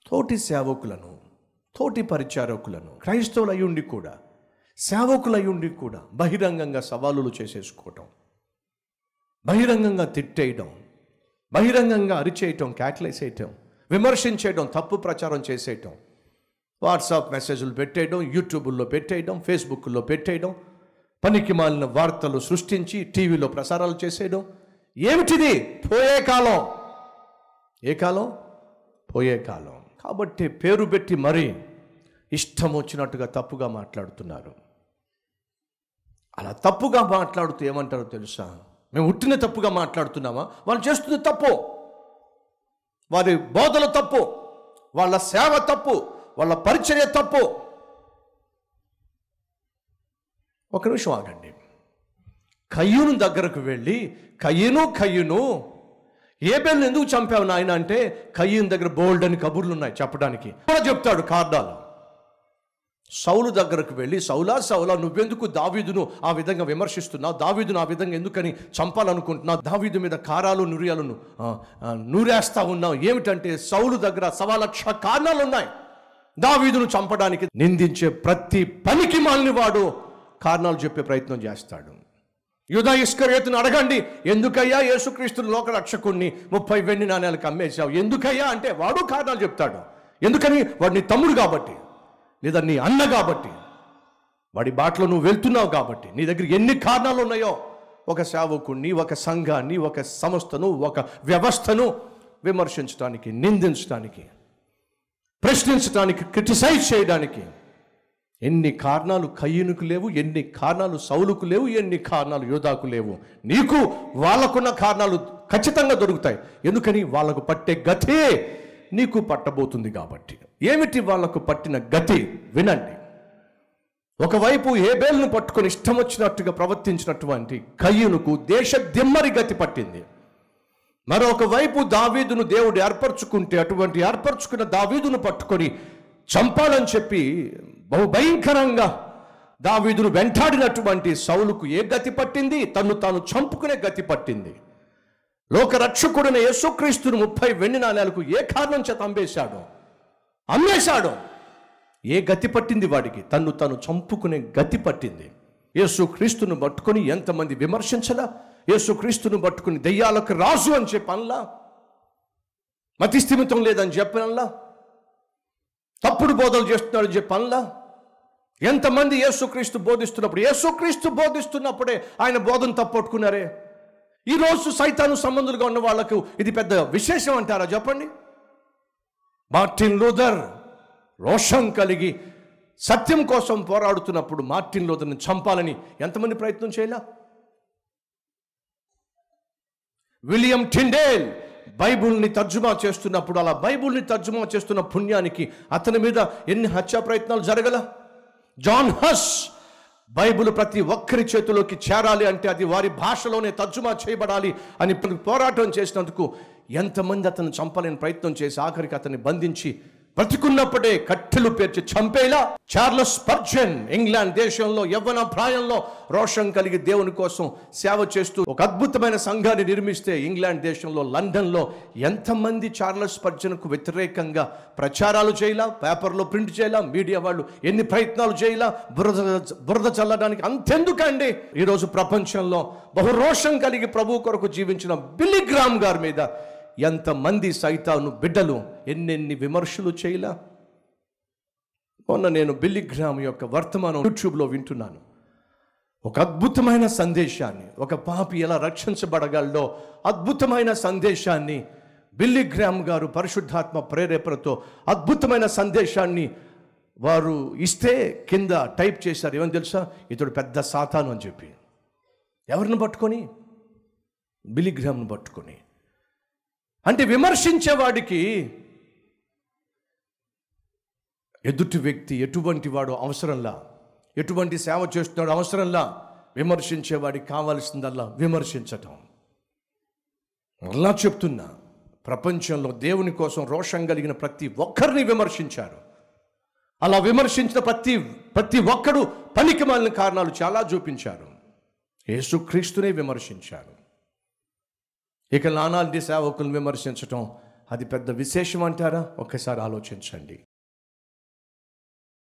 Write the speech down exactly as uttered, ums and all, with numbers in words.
తోటి సేవకులను, తోటి పరిచారకులను, క్రైస్తవులయ్యుండి కూడా, సేవకులయ్యుండి కూడా బహిరంగంగా సవాలులు చేసేసుకోవటం, బహిరంగంగా తిట్టేయడం, బహిరంగంగా అరిచేయటం, కేకలేసేయటం, విమర్శించేయడం, తప్పు ప్రచారం చేసేయటం, వాట్సాప్ మెసేజ్లు పెట్టేయడం, యూట్యూబ్లో పెట్టేయడం, ఫేస్బుక్లో పెట్టేయడం, పనికి మాలిన వార్తలు సృష్టించి టీవీలో ప్రసారాలు చేసేయడం. ఏమిటిది? పోయే కాలం. ఏ కాలం? పోయే కాలం. కాబట్టి పేరు పెట్టి మరీ ఇష్టం వచ్చినట్టుగా తప్పుగా మాట్లాడుతున్నారు. అలా తప్పుగా మాట్లాడుతూ ఏమంటారో తెలుసా? మేము ఉట్టిన తప్పుగా మాట్లాడుతున్నామా? వాళ్ళు చేస్తుంది తప్పు, వారి బోధలు తప్పు, వాళ్ళ సేవ తప్పు, వాళ్ళ పరిచర్య తప్పు. ఒక నిమిషం ఆగండి. కయ్యూను దగ్గరకు వెళ్ళి, కయ్యూను కయ్యూను ఏబేలును ఎందుకు చంపావు నాయన అంటే, కయ్యూను దగ్గర బోల్డ్ అని కబుర్లు ఉన్నాయి చెప్పడానికి. కూడా చెప్తాడు కారణాలు. సౌలు దగ్గరకు వెళ్ళి, సౌలా సౌలా నువ్వెందుకు దావీదును ఆ విధంగా విమర్శిస్తున్నావు? దావీదును ఆ విధంగా ఎందుకని చంపాలనుకుంటున్నావు? దావీదు మీద కారాలు నురియాలను నూరేస్తా ఉన్నావు ఏమిటంటే, సౌలు దగ్గర సవా లక్ష కారణాలు ఉన్నాయి దావీదును చంపడానికి. నిందించే ప్రతి పనికి మాలిన వాడు కారణాలు చెప్పే ప్రయత్నం చేస్తాడు. యూదా ఇస్కరియోతును అడగండి, ఎందుకయ్యా యేసుక్రీస్తుని లోక రక్షకుణ్ణి ముప్పై వెండి నాణ్యాలకు అమ్మేశావు? ఎందుకయ్యా అంటే వాడు కారణాలు చెప్తాడు. ఎందుకని? వాడు నీ తమ్ముడు కాబట్టి, లేదా నీ అన్న కాబట్టి, వాడి బాటలో నువ్వు వెళ్తున్నావు కాబట్టి. నీ దగ్గర ఎన్ని కారణాలు ఉన్నాయో ఒక సేవకుణ్ణి, ఒక సంఘాన్ని, ఒక సంస్థను, ఒక వ్యవస్థను విమర్శించడానికి, నిందించడానికి, ప్రశ్నించడానికి, క్రిటిసైజ్ చేయడానికి ఎన్ని కారణాలు కయ్యూనుకు లేవు, ఎన్ని కారణాలు సౌలుకు లేవు, ఎన్ని కారణాలు యోధాకు లేవు. నీకు వాళ్ళకున్న కారణాలు ఖచ్చితంగా దొరుకుతాయి. ఎందుకని? వాళ్ళకు పట్టే గతే నీకు పట్టబోతుంది కాబట్టి. ఏమిటి వాళ్ళకు పట్టిన గతి? వినండి. ఒకవైపు హేబేలును పట్టుకొని ఇష్టం వచ్చినట్టుగా ప్రవర్తించినటువంటి కయ్యూనుకు దేశ దిమ్మరి గతి పట్టింది. మరొక వైపు దావీదును దేవుడు ఏర్పరచుకుంటే, అటువంటి ఏర్పరచుకున్న దావీదును పట్టుకొని చంపాలని చెప్పి బహు భయంకరంగా దావీదును వెంటాడినటువంటి సౌలుకు ఏ గతి పట్టింది? తన్ను తాను చంపుకునే గతి పట్టింది. లోక రక్షకుడైన యేసుక్రీస్తును ముప్పై వెండి నాణ్యాలకు ఏ కారణం చేత అమ్మేశాడు? అమ్మేశాడు. ఏ గతి పట్టింది వాడికి? తన్ను తాను చంపుకునే గతి పట్టింది. యేసుక్రీస్తును పట్టుకొని ఎంతమంది విమర్శించలా? యేసుక్రీస్తును పట్టుకుని దెయ్యాలకు రాజు అని చెప్పనలా, మతిస్థిమితం లేదని చెప్పనలా, తప్పుడు బోధలు చేస్తున్నాడు చెప్పనలా. ఎంతమంది యేసుక్రీస్తు బోధిస్తున్నప్పుడు, యేసుక్రీస్తు బోధిస్తున్నప్పుడే ఆయన బోధన తప్పట్టుకున్నారే. ఈరోజు సైతాను సంబంధులుగా ఉన్న వాళ్లకు ఇది పెద్ద విశేషం అంటారా? చెప్పండి. మార్టిన్ లూథర్ రోషం కలిగి సత్యం కోసం పోరాడుతున్నప్పుడు మార్టిన్ లూథర్ని చంపాలని ఎంతమంది ప్రయత్నం చేయలా? విలియం టిండేల్ బైబుల్ని తర్జుమా చేస్తున్నప్పుడు, అలా బైబుల్ని తర్జుమా చేస్తున్న పుణ్యానికి అతని మీద ఎన్ని హత్యా ప్రయత్నాలు జరగల? జాన్ హస్ బైబుల్ ప్రతి ఒక్కరి చేతిలోకి చేరాలి అంటే అది వారి భాషలోనే తర్జుమా చేయబడాలి అని పోరాటం చేసినందుకు ఎంతమంది అతను చంపాలని ప్రయత్నం చేసి ఆఖరికి అతన్ని బంధించి బ్రతికున్నప్పుడే కట్టెలు పేర్చి చంపేలా చార్లెస్ స్పర్జన్ ఇంగ్లాండ్ దేశంలో యవ్వన ప్రాయంలో రోషం కలిగి దేవుని కోసం సేవ చేస్తూ ఒక అద్భుతమైన సంఘాన్ని నిర్మిస్తే, ఇంగ్లాండ్ దేశంలో లండన్లో ఎంతమంది చార్లెస్ స్పర్జన్కు వ్యతిరేకంగా ప్రచారాలు చేయాలా, పేపర్లో ప్రింట్ చేయాలా, మీడియా వాళ్ళు ఎన్ని ప్రయత్నాలు చేయాలా, బురద బురద చల్లడానికి. అంతెందుకండి, ఈరోజు ప్రపంచంలో బహు రోషం కలిగి ప్రభు కొరకు జీవించిన బిల్లీ గ్రామ్ గారి మీద ఎంతమంది సైతాను బిడ్డలు ఎన్నెన్ని విమర్శలు చేయలా. మొన్న నేను బిల్లీ గ్రామ్ యొక్క వర్తమానం యూట్యూబ్లో వింటున్నాను. ఒక అద్భుతమైన సందేశాన్ని, ఒక పాపి ఎలా రక్షించబడగలడో అద్భుతమైన సందేశాన్ని బిల్లీ గ్రామ్ గారు పరిశుద్ధాత్మ ప్రేరేపణతో అద్భుతమైన సందేశాన్ని వారు ఇస్తే కింద టైప్ చేశారు. ఏమని తెలుసా? ఇతడు పెద్ద సాతాను అని చెప్పి. ఎవరిని పట్టుకొని? బిల్లీ గ్రామ్ను పట్టుకొని. అంటే విమర్శించేవాడికి ఎదుటి వ్యక్తి ఎటువంటి వాడు అవసరంలా, ఎటువంటి సేవ చేస్తున్నాడు అవసరంలా. విమర్శించేవాడికి కావాల్సిందల్లా విమర్శించటం. అలా చెప్తున్నా, ప్రపంచంలో దేవుని కోసం రోషం కలిగిన ప్రతి ఒక్కరిని విమర్శించారు. అలా విమర్శించిన ప్రతి ప్రతి ఒక్కడు పనికి మాలిన కారణాలు చాలా చూపించారు. యేసుక్రీస్తునే విమర్శించారు. ఇక నానాటి సేవకులను విమర్శించటం అది పెద్ద విశేషం అంటారా? ఒక్కసారి ఆలోచించండి.